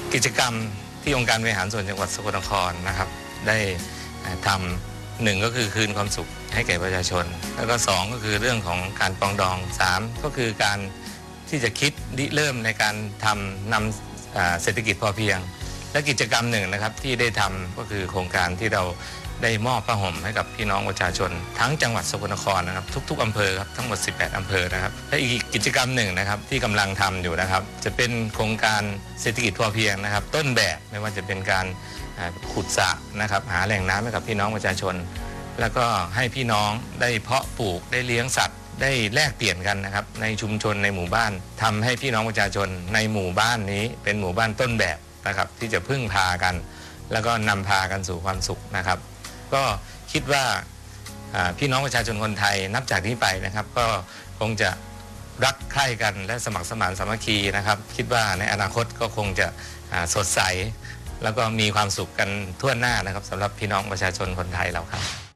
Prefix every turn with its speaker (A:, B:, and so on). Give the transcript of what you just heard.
A: กิจกรรมที่องค์การบริหารส่วนจังหวัดสกลนครนะครับได้ทำหนึ่งก็คือคืนความสุขให้แก่ประชาชนแล้วก็สองก็คือเรื่องของการปรองดองสามก็คือการที่จะคิดริเริ่มในการนำเศรษฐกิจพอเพียงและกิจกรรมหนึ่งนะครับที่ได้ทำก็คือโครงการที่เราได้มอบผ้าห่มให้กับพี่น้องประชาชนทั้งจังหวัดสกลนครนะครับทุกๆอำเภอครับทั้งหมด18อำเภอนะครับและอีกกิจกรรมหนึ่งนะครับที่กำลังทำอยู่นะครับจะเป็นโครงการเศรษฐกิจพอเพียงนะครับต้นแบบไม่ว่าจะเป็นการขุดสระนะครับหาแหล่งน้ำให้กับพี่น้องประชาชนแล้วก็ให้พี่น้องได้เพาะปลูกได้เลี้ยงสัตว์ได้แลกเปลี่ยนกันนะครับในชุมชนในหมู่บ้านทำให้พี่น้องประชาชนในหมู่บ้านนี้เป็นหมู่บ้านต้นแบบนะครับที่จะพึ่งพากันแล้วก็นำพากันสู่ความสุขนะครับก็คิดว่าพี่น้องประชาชนคนไทยนับจากนี้ไปนะครับก็คงจะรักใคร่กันและสมัครสมานสามัคคีนะครับคิดว่าในอนาคตก็คงจะสดใสแล้วก็มีความสุขกันทั่วหน้านะครับสำหรับพี่น้องประชาชนคนไทยเราครับ